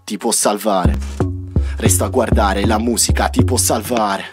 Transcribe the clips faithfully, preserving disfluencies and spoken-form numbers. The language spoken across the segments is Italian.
ti può salvare. Resto a guardare, la musica ti può salvare.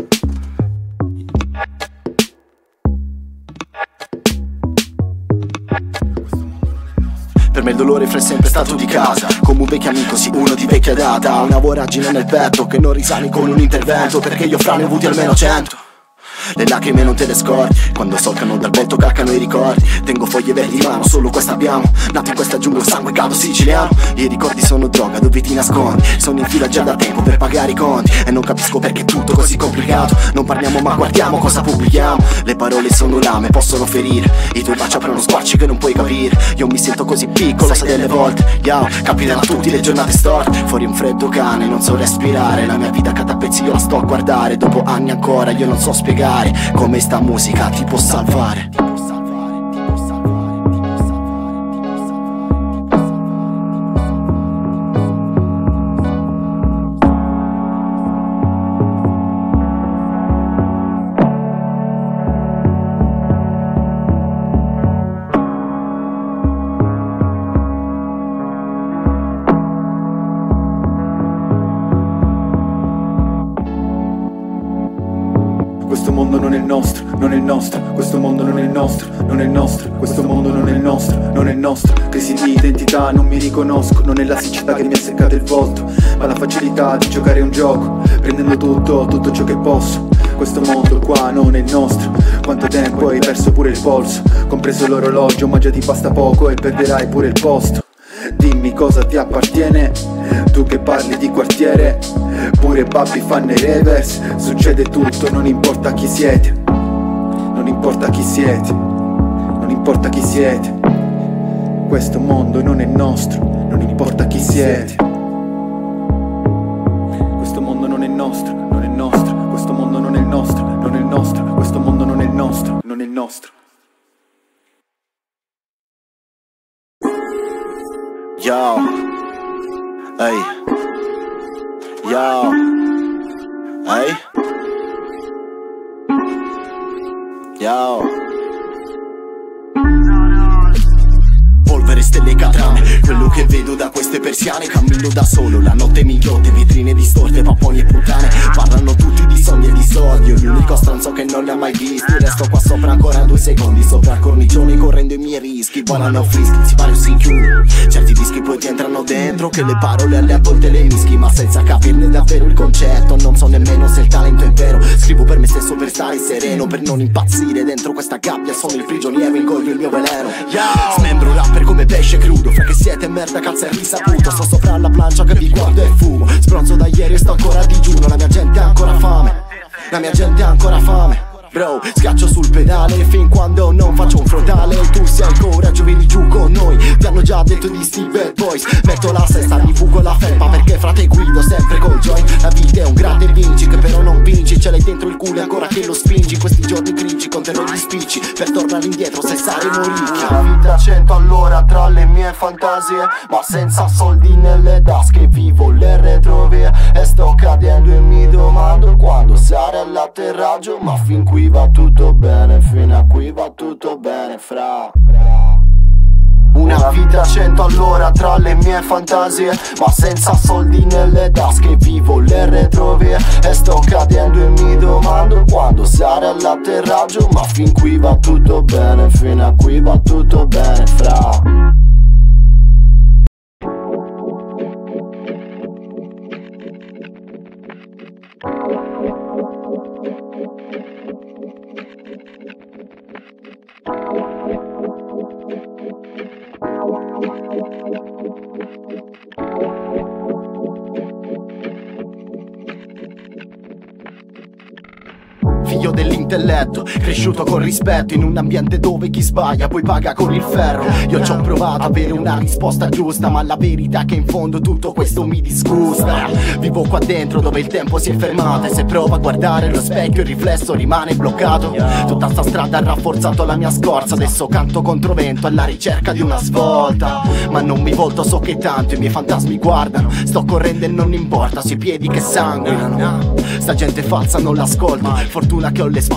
Per me il dolore è sempre stato di casa, come un vecchio amico, sì, uno di vecchia data. Una voragine nel petto che non risani con un intervento, perché io fra ne ho avuti almeno cento. Le lacrime non te le scordi, quando solcano dal volto calcano i ricordi. Tengo foglie verdi in mano, solo questa abbiamo. Nato in questa giungla, sangue caldo siciliano. I ricordi sono droga, dove ti nascondi? Sono in fila già da tempo per pagare i conti, e non capisco perché è tutto così complicato. Non parliamo ma guardiamo cosa pubblichiamo. Le parole sono lame, possono ferire. I tuoi baci aprono squarci che non puoi capire. Io mi sento così piccolo, sai delle volte, yo, capitano tutti le giornate storte. Fuori un freddo cane, non so respirare. La mia vita cade a pezzi, io la sto a guardare. Dopo anni ancora, io non so spiegare come sta musica ti può salvare. Questo mondo non è il nostro, non è il nostro. Questo mondo non è il nostro, non è il nostro. Questo mondo non è il nostro, non è il nostro. Crisi di identità, non mi riconosco. Non è la siccità che mi ha seccato il volto, ma la facilità di giocare un gioco, prendendo tutto, tutto ciò che posso. Questo mondo qua non è il nostro. Quanto tempo hai perso pure il polso, compreso l'orologio, ma già ti basta poco e perderai pure il posto. Dimmi cosa ti appartiene, tu che parli di quartiere. Pure babbi fanno i reverse, succede tutto, non importa chi siete. Non importa chi siete, non importa chi siete. Questo mondo non è nostro, non importa chi siete. Questo mondo non è nostro, non è nostro. Questo mondo non è il nostro, non è il nostro. Questo mondo non è il nostro, non è il nostro. Yo, hey, yo, hey, yo. Polvere, stelle e catrame, quello che vedo da queste persiane. Cammino da solo, la notte mi ghiotte, vetrine distorte, papponi e puttane. Parlano tutti di sogni e di soldi, io l'unico stronzo che non li ha mai visti. Resto qua sopra ancora due secondi, sopra il cornicione correndo i miei rischi. Volano frischi, si pare si chiude. Certi dischi poi ti entrano dentro, che le parole alle a volte le mischi, ma senza capirne davvero il concetto. Non so nemmeno se il talento è vero. Scrivo per me stesso per stare sereno, per non impazzire dentro questa gabbia. Sono il prigioniero, ingoio il mio veleno. Smembro rapper come pesce crudo, fra che siete merda, calza e risaputo. Sto sopra la plancia che vi guardo e fumo. Sbronzo da ieri e sto ancora a digiuno. La mia gente ha ancora fame, la mia gente ha ancora fame. Bro, schiaccio sul pedale fin quando non faccio un frontale. Tu sei ancora giù, vieni giù con noi. Ti hanno già detto di sti bad boys. Metto la sesta, mi fugo la felpa, perché frate guido sempre col joint. La vita è un grande vinci, che però non vinci. Ce l'hai dentro il culo e ancora che lo spingi. Questi giorni grigi con te non gli spicci, per tornare indietro se saremo ricchi. Una vita a cento all'ora tra le mie fantasie, ma senza soldi nelle tasche. Vivo le retrovie e sto cadendo e mi domando quando sarà l'atterraggio. Ma fin qui va tutto bene, fino a qui va tutto bene, fra. Una vita a cento all'ora tra le mie fantasie, ma senza soldi nelle tasche. Vivo le retrovie e sto cadendo e mi domando quando sarà l'atterraggio. Ma fin qui va tutto bene, fino a qui va tutto bene, fra. Figlio dell'intelletto, cresciuto con rispetto, in un ambiente dove chi sbaglia poi paga con il ferro. Io ci ho provato a avere una risposta giusta, ma la verità è che in fondo tutto questo mi disgusta. Vivo qua dentro dove il tempo si è fermato, e se provo a guardare lo specchio il riflesso rimane bloccato. Tutta sta strada ha rafforzato la mia scorza, adesso canto contro vento alla ricerca di una svolta. Ma non mi volto, so che tanto i miei fantasmi guardano. Sto correndo e non importa sui piedi che sanguinano. Sta gente falsa non l'ascolto, fortuna che ho le spalle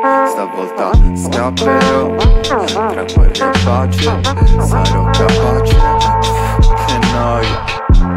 Stavolta scapperò tra guerra e pace, sarò capace. Che noia.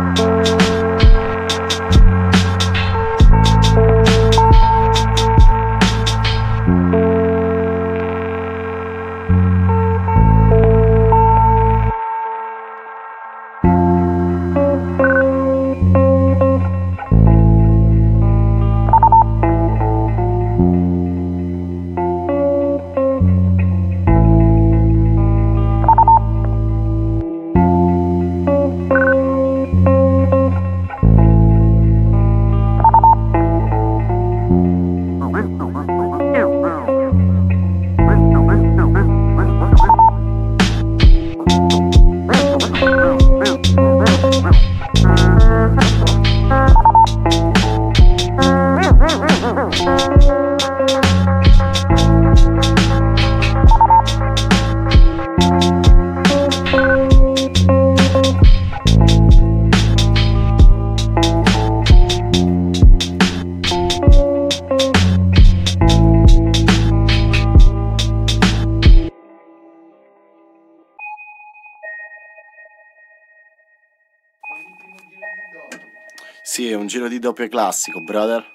Sì, è un giro di doppio classico, brother.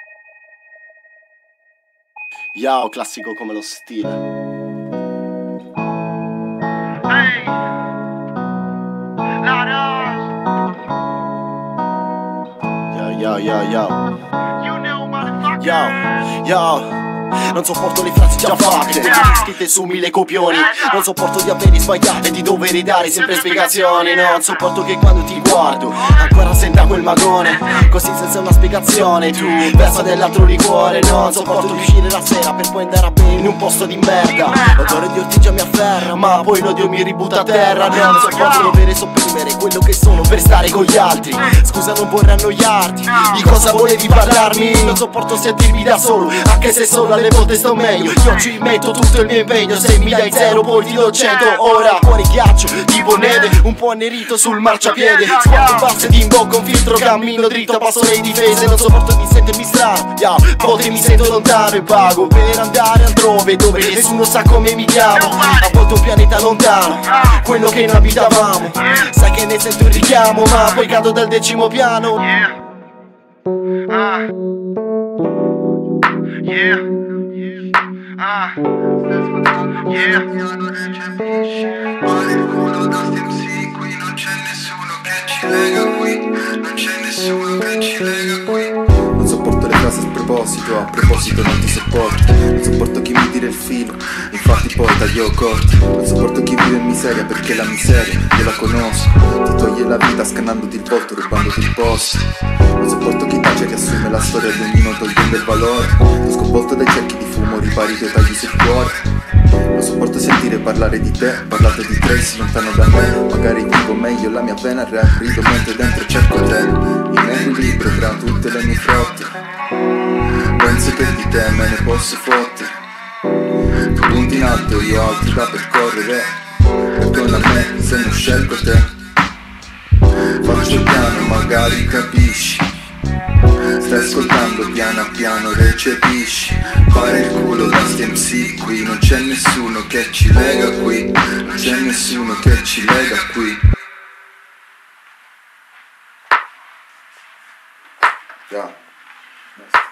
Yao, classico come lo stile. Hey, Yo, yo, yo, yo. you know, motherfucker. Yo, yo. Non sopporto le frasi già fatte, scritte su mille copioni. Non sopporto di avere sbagliate e di dover dare sempre spiegazioni. No, non sopporto che quando ti guardo ancora senta quel magone, così senza una spiegazione tu versa dell'altro liquore. No, non sopporto di uscire la sera per poi andare a bere in un posto di merda. L'odore di ortigia mi afferra, ma poi l'odio mi ributta a terra. No, non sopporto dover sopprimere quello che sono per stare con gli altri. Scusa, non vorrei annoiarti, di cosa volevi parlarmi? Non sopporto sentirmi da solo, anche se solo alle volte sto meglio. Io ci metto tutto il mio impegno, se mi dai zero poi ti do cento. Ora fuori ghiaccio, tipo neve, un po' annerito sul marciapiede. Sguardo basso ed in bocca un filtro, cammino dritto, passo le difese. Non sopporto di sentirmi strano, yeah. Volte mi sento lontano e vago per andare altrove dove nessuno sa come mi chiamo. A volte un pianeta lontano, quello che non abitavamo. Sai che ne sento il richiamo, ma poi cado dal decimo piano. Yeah. Ah. Yeah. Ah. Yeah. Fare il culo da sti M C, qui non c'è nessuno che ci lega qui, non c'è nessuno che ci lega qui. Non sopporto le frasi a proposito, a proposito non ti sopporto. Non sopporto chi mi tira il filo, infatti poi taglio corto. Non sopporto chi vive in miseria perché la miseria io la conosco. Ti toglie la vita scannandoti il volto, rubandoti il posto. Non sopporto chi tace, riassume la storia di ognuno togliendo il valore. Ti sconvolto dai cerchi di fumo, ripari i tuoi tagli sul cuore. Non sopporto sentire parlare di te, parlato di Tracy lontano da me. Magari vivo meglio la mia vena, rido mentre dentro cerco te. In equilibrio tra tutte le mie frotte, penso che di te me ne posso fottere. Tu punti in alto, io altri da percorrere. Perdona me se non scelgo te. Faccio il piano, magari capisci. Stai ascoltando piano piano, recepisci. Fare il culo da sti M C, qui non c'è nessuno che ci lega qui, non c'è nessuno che ci lega qui. Yeah.